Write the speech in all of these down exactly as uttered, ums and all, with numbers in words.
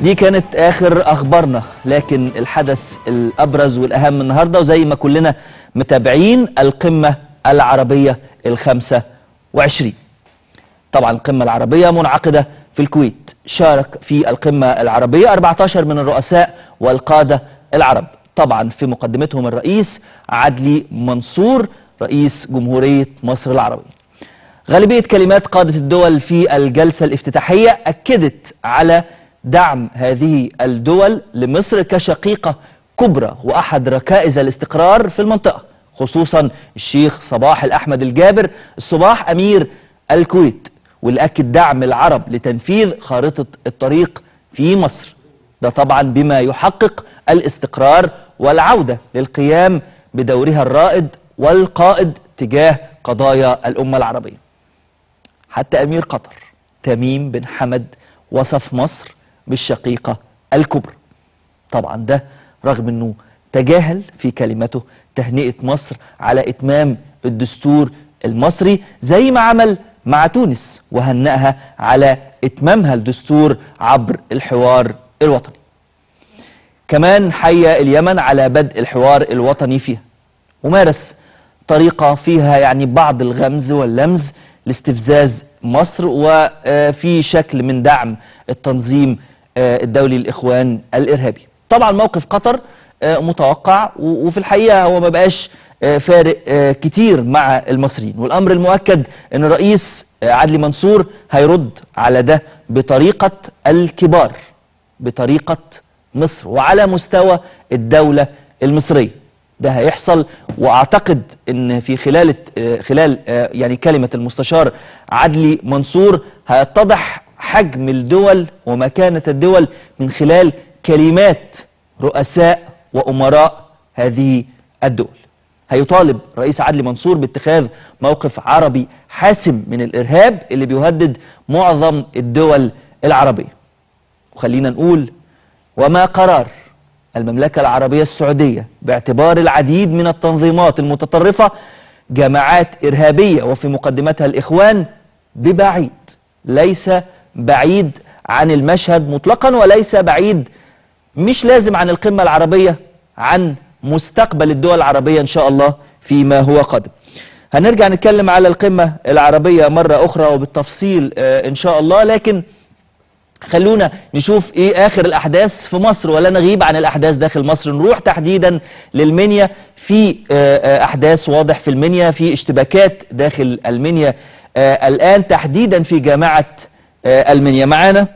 دي كانت آخر أخبارنا، لكن الحدث الأبرز والأهم النهاردة وزي ما كلنا متابعين القمة العربية الخامسة وعشرين. طبعا القمة العربية منعقدة في الكويت، شارك في القمة العربية أربعة عشر من الرؤساء والقادة العرب، طبعا في مقدمتهم الرئيس عدلي منصور رئيس جمهورية مصر العربية. غالبية كلمات قادة الدول في الجلسة الافتتاحية أكدت على دعم هذه الدول لمصر كشقيقة كبرى وأحد ركائز الاستقرار في المنطقة، خصوصا الشيخ صباح الأحمد الجابر الصباح أمير الكويت، واللي أكد دعم العرب لتنفيذ خارطة الطريق في مصر، ده طبعا بما يحقق الاستقرار والعودة للقيام بدورها الرائد والقائد تجاه قضايا الأمة العربية. حتى أمير قطر تميم بن حمد وصف مصر بالشقيقة الكبرى، طبعا ده رغم أنه تجاهل في كلمته تهنئة مصر على إتمام الدستور المصري زي ما عمل مع تونس وهنأها على إتمامها الدستور عبر الحوار الوطني. كمان حيا اليمن على بدء الحوار الوطني فيها، ومارس طريقة فيها يعني بعض الغمز واللمز لاستفزاز مصر وفي شكل من دعم التنظيم الدولي للإخوان الإرهابي. طبعا موقف قطر متوقع وفي الحقيقة هو ما بقاش فارق كتير مع المصريين، والأمر المؤكد أن الرئيس عدلي منصور هيرد على ده بطريقة الكبار، بطريقة مصر وعلى مستوى الدولة المصرية. ده هيحصل، واعتقد ان في خلال خلال يعني كلمة المستشار عدلي منصور هيتضح حجم الدول ومكانة الدول من خلال كلمات رؤساء وأمراء هذه الدول. هيطالب رئيس عدلي منصور باتخاذ موقف عربي حاسم من الإرهاب اللي بيهدد معظم الدول العربية. وخلينا نقول وما قرار المملكة العربية السعودية باعتبار العديد من التنظيمات المتطرفة جماعات إرهابية وفي مقدمتها الإخوان ببعيد، ليس بعيد عن المشهد مطلقا وليس بعيد، مش لازم عن القمة العربية، عن مستقبل الدول العربية إن شاء الله فيما هو قادم. هنرجع نتكلم على القمة العربية مرة أخرى وبالتفصيل إن شاء الله، لكن خلونا نشوف ايه اخر الاحداث في مصر ولا نغيب عن الاحداث داخل مصر. نروح تحديدا للمنيا، في احداث واضح في المنيا، في اشتباكات داخل المنيا الان تحديدا في جامعة المنيا. معانا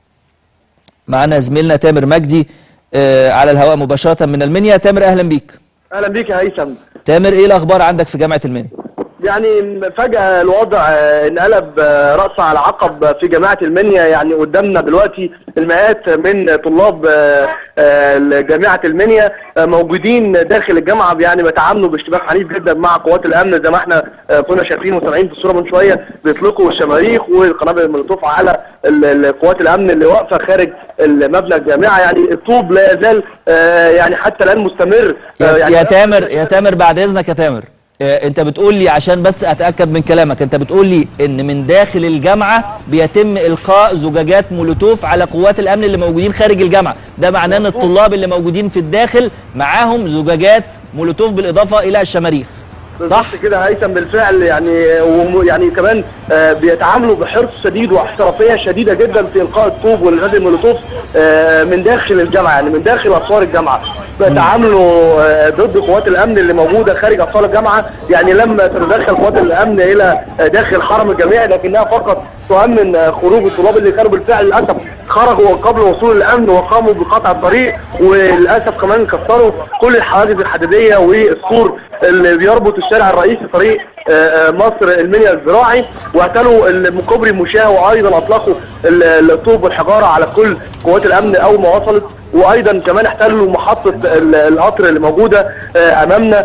معانا زميلنا تامر مجدي على الهواء مباشرة من المنيا. تامر اهلا بيك. اهلا بيك يا هيثم. تامر ايه الاخبار عندك في جامعة المنيا؟ يعني فجأة الوضع انقلب رأس على عقب في جامعة المنيا. يعني قدامنا دلوقتي المئات من طلاب جامعة المنيا موجودين داخل الجامعة، يعني بيتعاملوا باشتباك عنيف جدا مع قوات الأمن زي ما احنا كنا شايفين وسامعين في الصورة من شوية، بيطلقوا الشماريخ والقنابل المولوتوف على قوات الأمن اللي واقفة خارج المبنى الجامعة. يعني الطوب لا يزال يعني حتى الآن مستمر. يا, يعني يا تامر يا تامر بعد إذنك يا تامر، انت بتقول لي عشان بس اتاكد من كلامك، انت بتقول لي ان من داخل الجامعه بيتم القاء زجاجات مولوتوف على قوات الامن اللي موجودين خارج الجامعه، ده معناه ان الطلاب اللي موجودين في الداخل معاهم زجاجات مولوتوف بالاضافه الى الشماريخ، صح كده هيثم؟ بالفعل يعني يعني كمان بيتعاملوا بحرص شديد واحترافيه شديده جدا في القاء الطوب والغاز المولوتوف من داخل الجامعه، يعني من داخل اسوار الجامعه. بيتعاملوا ضد قوات الامن اللي موجوده خارج اسوار الجامعه، يعني لما تتدخل قوات الامن الى داخل حرم الجامعي لكنها فقط تؤمن خروج الطلاب اللي كانوا بالفعل للاسف خرجوا قبل وصول الامن وقاموا بقطع الطريق، وللاسف كمان كسروا كل الحواجز الحديديه والسور اللي بيربط الشارع الرئيسي طريق مصر المنيا الزراعي، واعتلوا الكوبري المشاه، وايضا اطلقوا الطوب والحجاره على كل قوات الامن اول ما وصلت، وايضا كمان احتلوا محطه القطر اللي موجوده امامنا.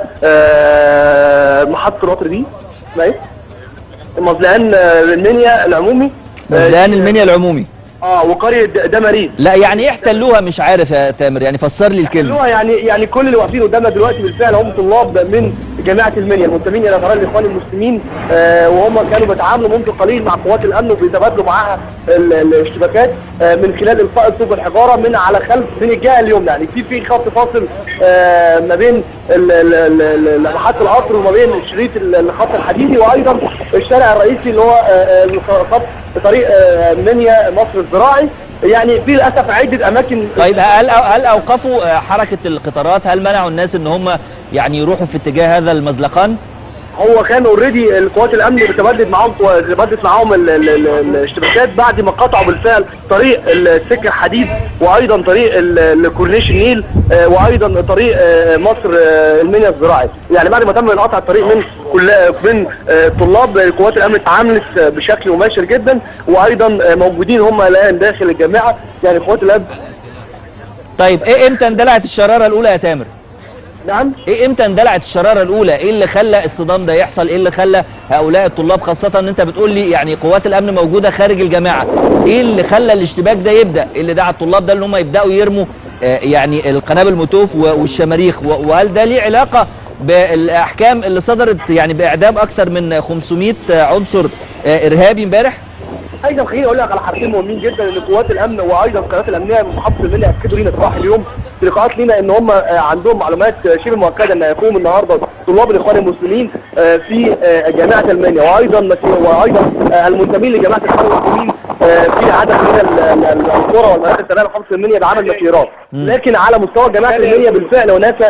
محطه القطر دي اسمها ايه؟ مزلقان المنيا العمومي. مزلقان المنيا العمومي اه وقريه دمارين. لا يعني ايه احتلوها؟ مش عارف يا تامر، يعني فسر لي الكلمه. احتلوها يعني يعني كل اللي واقفين قدامنا دلوقتي بالفعل هم طلاب من جامعه المنيا المنتمين الى قرار الاخوان المسلمين، آه وهم كانوا بيتعاملوا منذ قليل مع قوات الامن وبيتبادلوا معاها الاشتباكات آه من خلال القاء طوب الحجاره من على خلف من الجهه اليمنى، يعني في في خط فاصل آه ما بين محطه القطر وما بين شريط الخط الحديدي، وايضا الشارع الرئيسي اللي هو خط طريق منيا مصر الزراعي. يعني في للاسف عده اماكن. طيب هل هل اوقفوا حركه القطارات؟ هل منعوا الناس ان هم يعني يروحوا في اتجاه هذا المزلقان؟ هو كان اوريدي القوات الامن بتبدد معاهم بتبدد معاهم الاشتباكات بعد ما قطعوا بالفعل طريق السكه الحديد، وايضا طريق الكورنيش النيل، وايضا طريق مصر المنيا الزراعي. يعني بعد ما تم قطع الطريق من كل من طلاب قوات الامن اتعاملت بشكل مباشر جدا، وايضا موجودين هم الان داخل الجامعه يعني قوات الامن. طيب ايه امتى اندلعت الشراره الاولى يا تامر؟ نعم. ايه امتى اندلعت الشراره الاولى؟ ايه اللي خلى الصدام ده يحصل؟ ايه اللي خلى هؤلاء الطلاب، خاصه ان انت بتقول لي يعني قوات الامن موجوده خارج الجامعه، ايه اللي خلى الاشتباك ده يبدا؟ ايه اللي دعا الطلاب ده ان هم يبداوا يرموا آه يعني القنابل الموتوف والشماريخ؟ وهل ده ليه علاقه بالاحكام اللي صدرت يعني باعدام اكثر من خمسمائة عنصر آه ارهابي امبارح؟ ايضا خليني اقول لك على حاجتين مهمين جدا، ان قوات الامن وايضا القنوات الامنيه من محافظه المنيا اكدوا لينا صباح اليوم في لقاءات لينا ان هم عندهم معلومات شبه مؤكده ان هيقوم النهارده طلاب الاخوان المسلمين في جامعه المنيا، وايضا وايضا المنتمين لجامعه الاخوان المسلمين في عدد من القرى والمناطق التابعه لمحافظه المنيا بعمل مسيرات. لكن على مستوى جامعه المنيا بالفعل هناك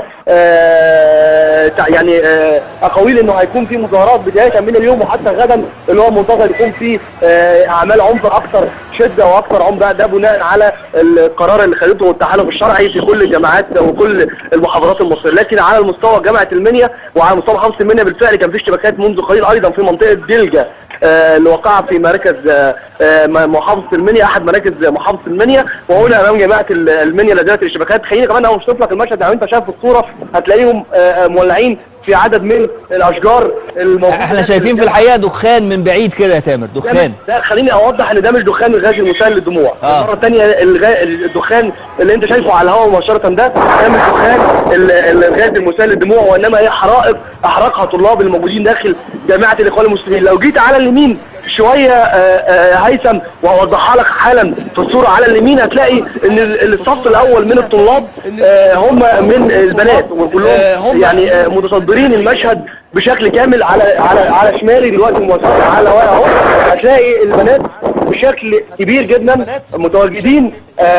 يعني اقاويل انه هيكون في مظاهرات بدايه من اليوم وحتى غدا، اللي هو منتظر يكون في اعمال عنف اكثر شده واكثر عنف. ده بناء على القرار اللي خدته التحالف الشرعي في كل الجامعات وكل المحافظات المصريه. لكن على المستوى جامعه المنيا وعلى مستوى محافظه المنيا بالفعل كان في اشتباكات منذ قليل ايضا في منطقه دلجه آه اللي وقع في مركز آه محافظه المنيا، احد مراكز محافظه المنيا، وهنا امام جامعه المنيا لدينا الاشتباكات. خليني كمان اوصف لك المشهد، لو انت شايف الصوره هتلاقيهم آه مولعين في عدد من الاشجار الموجوده. احنا شايفين في الحقيقه دخان من بعيد كده يا تامر، دخان. ده خليني اوضح ان ده مش دخان الغاز المسيل للدموع. آه. المره الثانيه الغا... الدخان اللي انت شايفه على الهواء مباشره ده ده مش دخان الغاز المسيل للدموع، وانما هي حرائق احرقها طلاب الموجودين داخل جامعه الاخوان المسلمين. لو جيت على اليمين شويه هيثم وهوضحها لك حالا في الصوره على اليمين، هتلاقي ان الصف الاول من الطلاب هم من البنات وكلهم يعني متصدرين المشهد بشكل كامل. على على على شمالي دلوقتي مواصلات على الهواء اهو هتلاقي البنات بشكل كبير جدا متواجدين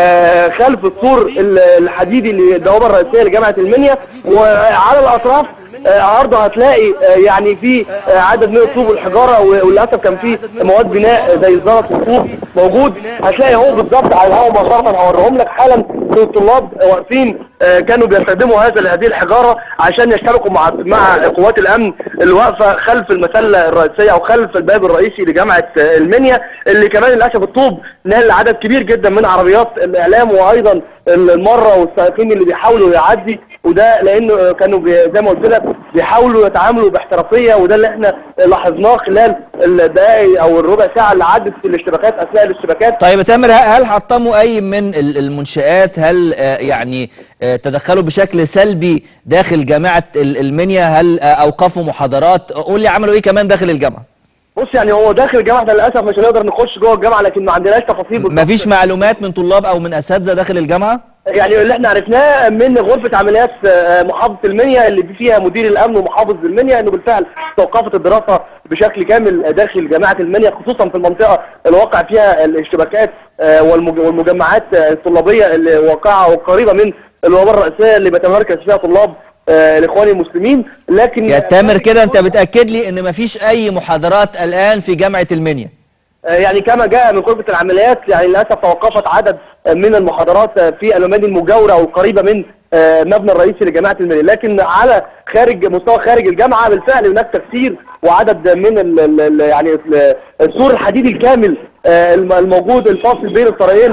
خلف السور الحديدي للبوابه الرئيسيه لجامعه المنيا، وعلى الاطراف عرضه هتلاقي يعني في عدد من الطوب والحجاره، وللاسف كان في مواد بناء زي الزلط والطوب موجود. هتلاقي اهو بالظبط على الهواء مباشره هوريهم لك حالا الطلاب واقفين كانوا بيستخدموا هذا هذه الحجاره عشان يشتركوا مع مع قوات الامن اللي واقفه خلف المسله الرئيسيه او خلف الباب الرئيسي لجامعه المنيا، اللي كمان للاسف الطوب نال عدد كبير جدا من عربيات الاعلام وايضا المره والسائقين اللي بيحاولوا يعدي، وده لانه كانوا زي ما قلت لك بيحاولوا يتعاملوا باحترافيه، وده اللي احنا لاحظناه خلال الدقائق او الربع ساعه اللي عدت في الاشتباكات اثناء الاشتباكات. طيب يا تامر، هل حطموا اي من المنشآت؟ هل يعني تدخلوا بشكل سلبي داخل جامعه المنيا؟ هل اوقفوا محاضرات؟ قول لي عملوا ايه كمان داخل الجامعه؟ بص يعني هو داخل الجامعه للاسف مش هنقدر نخش جوه الجامعه، لكن ما عندناش تفاصيل بالظبط. مفيش معلومات من طلاب او من اساتذه داخل الجامعه؟ يعني اللي احنا عرفناه من غرفه عمليات محافظه المنيا اللي فيها مدير الامن ومحافظ المنيا انه بالفعل توقفت الدراسه بشكل كامل داخل جامعه المنيا، خصوصا في المنطقه اللي وقع فيها الاشتباكات والمجمعات الطلابيه اللي واقعه قريبه من البوابه الرئيسيه اللي بيتمركز فيها طلاب الاخوان المسلمين. لكن يا تامر كده انت بتاكد لي ان مفيش اي محاضرات الان في جامعه المنيا؟ يعني كما جاء من غرفه العمليات يعني للاسف توقفت عدد من المحاضرات في المباني المجاوره والقريبه من مبنى الرئيسي لجامعه المنيا، لكن على خارج مستوى خارج الجامعه بالفعل هناك تكسير وعدد من ال ال يعني السور الحديدي الكامل الموجود الفاصل بين الطريقين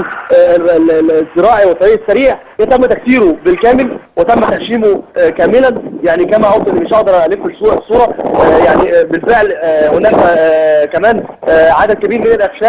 الزراعي والطريق السريع يتم تكسيره بالكامل وتم تهشيمه كاملا. يعني كما قلت مش هقدر الف الصوره الصوره يعني بالفعل هناك كمان عدد كبير من الاخشاب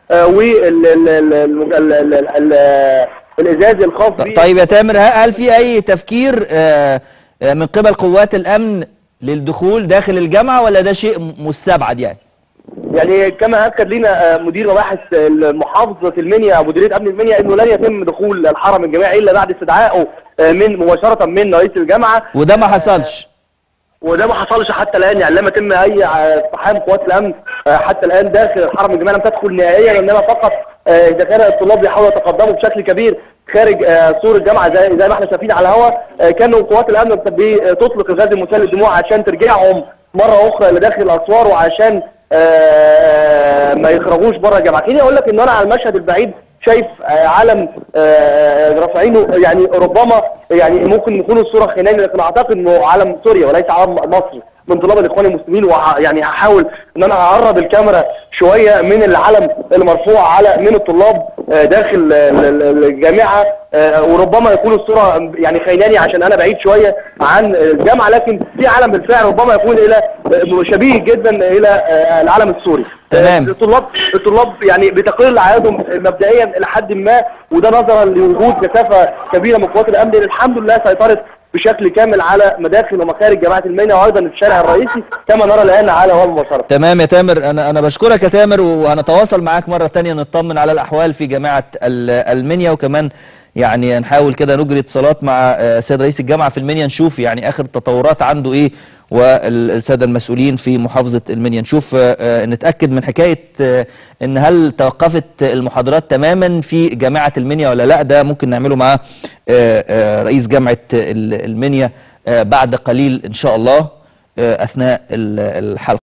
والازاز الخاص بيه. طيب يا تامر، هل في اي تفكير من قبل قوات الامن للدخول داخل الجامعه ولا ده شيء مستبعد يعني؟ يعني كما اكد لنا مدير مباحث محافظه المنيا مديريه امن المنيا انه لن يتم دخول الحرم الجامعي الا بعد استدعائه من مباشره من رئيس الجامعه، وده ما حصلش. وده ما حصلش حتى الان، يعني لم يتم اي اقتحام قوات الامن حتى الان داخل الحرم الجامعي، لم تدخل نهائيا، انما فقط اذا كان الطلاب بيحاولوا يتقدموا بشكل كبير خارج سور الجامعه زي زي ما احنا شايفين على الهواء، كانوا قوات الامن بتطلق الغاز المسيل للدموع عشان ترجعهم مره اخرى لداخل الاسوار وعشان ما يخرجوش بره الجامعه. خليني اقول لك ان انا على المشهد البعيد شايف علم رافعينه، يعني ربما يعني ممكن يكون الصوره خياليه، لكن اعتقد انه علم سوريا وليس علم مصر من طلاب الاخوان المسلمين. ويعني هحاول ان انا اقرب الكاميرا شويه من العلم المرفوع على من الطلاب داخل الجامعه، وربما يكون الصوره يعني خيالاني عشان انا بعيد شويه عن الجامعه، لكن في علم بالفعل ربما يكون الى شبيه جدا الى العلم السوري. تمام. الطلاب الطلاب يعني بتقليل اعدادهم مبدئيا الى حد ما، وده نظرا لوجود كثافه كبيره من قوات الامن اللي الحمد لله سيطرت بشكل كامل على مداخل ومخارج جامعه المنيا وايضا الشارع الرئيسي كما نرى الان على الهواء مباشره. تمام يا تامر، انا انا بشكرك يا تامر، وهنتواصل معاك مره ثانيه نطمن على الاحوال في جامعه المنيا، وكمان يعني نحاول كده نجري اتصالات مع السيد رئيس الجامعه في المنيا نشوف يعني اخر التطورات عنده ايه، والساده المسؤولين في محافظه المنيا نشوف نتاكد من حكايه ان هل توقفت المحاضرات تماما في جامعه المنيا ولا لا. ده ممكن نعمله مع رئيس جامعه المنيا بعد قليل ان شاء الله اثناء الحلقه.